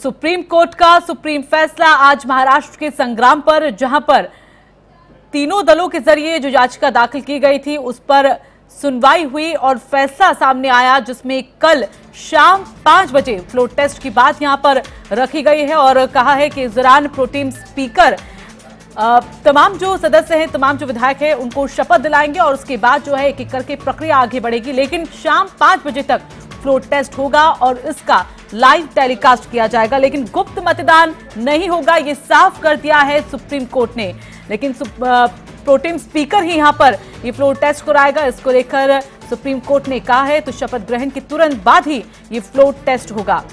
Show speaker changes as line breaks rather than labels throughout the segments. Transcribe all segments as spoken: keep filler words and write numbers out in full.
Supreme court का supreme फैसला आज महाराष्ट्र के संग्राम पर, जहां पर तीनों दलों के जरिए जो याचिका दाखिल की गई थी उस पर सुनवाई हुई और फैसला सामने आया, जिसमें कल शाम पांच बजे फ्लोर टेस्ट की बात यहां पर रखी गई है और कहा है कि इस दौरान प्रोटेम स्पीकर तमाम जो सदस्य हैं, तमाम जो विधायक हैं, उनको शपथ दिलाएंगे और उसके बाद जो है एक एक करके प्रक्रिया आगे बढ़ेगी। लेकिन शाम पांच बजे तक फ्लोर टेस्ट होगा और इसका लाइव टेलीकास्ट किया जाएगा, लेकिन गुप्त मतदान नहीं होगा, ये साफ कर दिया है सुप्रीम कोर्ट ने। लेकिन प्रोटेम स्पीकर ही यहां पर ये फ्लोर टेस्ट कराएगा, इसको लेकर सुप्रीम कोर्ट ने कहा है। तो शपथ ग्रहण के तुरंत बाद ही ये फ्लोर टेस्ट होगा।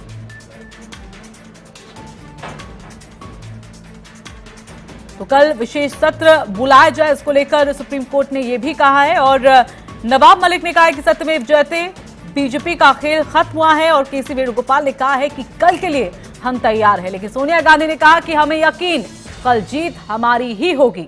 तो कल विशेष सत्र बुलाया जाए, इसको लेकर सुप्रीम कोर्ट ने यह भी कहा है। और नवाब मलिक ने कहा है कि सत्यमेव जयते, बीजेपी का खेल खत्म हुआ है और के सी वेणुगोपाल ने कहा है कि कल के लिए हम तैयार हैं। लेकिन सोनिया गांधी ने कहा कि हमें यकीन, कल जीत हमारी ही होगी।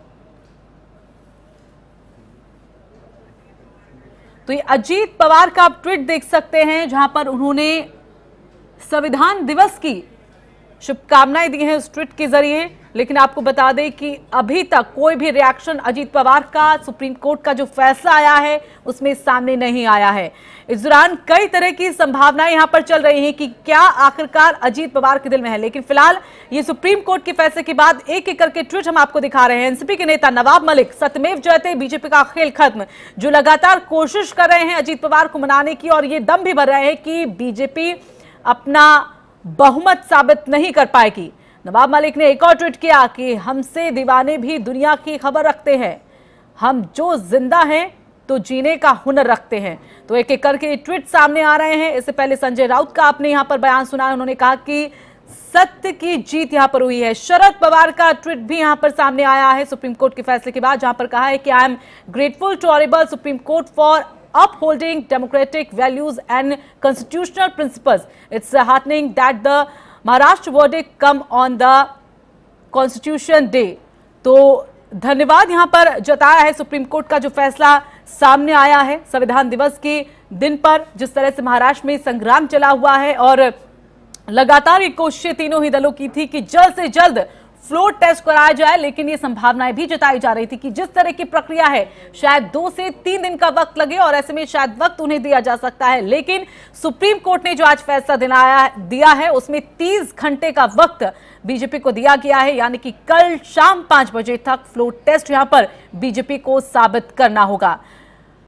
तो ये अजीत पवार का आप ट्वीट देख सकते हैं, जहां पर उन्होंने संविधान दिवस की शुभकामनाएं दी हैं उस ट्वीट के जरिए। लेकिन आपको बता दें कि अभी तक कोई भी रिएक्शन अजीत पवार का सुप्रीम कोर्ट का जो फैसला आया है उसमें सामने नहीं आया है। इस दौरान कई तरह की संभावनाएं यहां पर चल रही हैं कि क्या आखिरकार अजीत पवार के दिल में है। लेकिन फिलहाल ये सुप्रीम कोर्ट के फैसले के बाद एक एक करके ट्वीट हम आपको दिखा रहे हैं। एनसीपी के नेता नवाब मलिक, सत्यमेव जयते, बीजेपी का खेल खत्म, जो लगातार कोशिश कर रहे हैं अजीत पवार को मनाने की और ये दम भी भर रहे हैं कि बीजेपी अपना बहुमत साबित नहीं कर पाएगी। नवाब मलिक ने एक और ट्वीट किया कि हमसे दीवाने भी दुनिया की खबर रखते हैं, हम जो जिंदा हैं तो जीने का हुनर रखते हैं। तो एक एक करके ट्वीट सामने आ रहे हैं। इससे पहले संजय राउत का आपने यहां पर बयान सुना है, उन्होंने कहा कि सत्य की जीत यहां पर हुई है। शरद पवार का ट्वीट भी यहां पर सामने आया है सुप्रीम कोर्ट के फैसले के बाद, जहां पर कहा है कि I am grateful to honourable supreme court for upholding democratic values and constitutional principles. It's heartening that the Maharashtra verdict come on the Constitution Day. तो धन्यवाद यहां पर जताया है सुप्रीम कोर्ट का जो फैसला सामने आया है संविधान दिवस के दिन पर, जिस तरह से महाराष्ट्र में संग्राम चला हुआ है और लगातार ये कोशिशें तीनों ही दलों की थी कि जल्द से जल्द फ्लोर टेस्ट कराया जाए। लेकिन ये संभावनाएं भी जताई जा रही थी कि जिस तरह की प्रक्रिया है शायद दो से तीन दिन का वक्त लगे और ऐसे में शायद वक्त उन्हें दिया जा सकता है। लेकिन सुप्रीम कोर्ट ने जो आज फैसला दिलाया दिया है उसमें तीस घंटे का वक्त बीजेपी को दिया गया है, यानी कि कल शाम पांच बजे तक फ्लोर टेस्ट यहां पर बीजेपी को साबित करना होगा।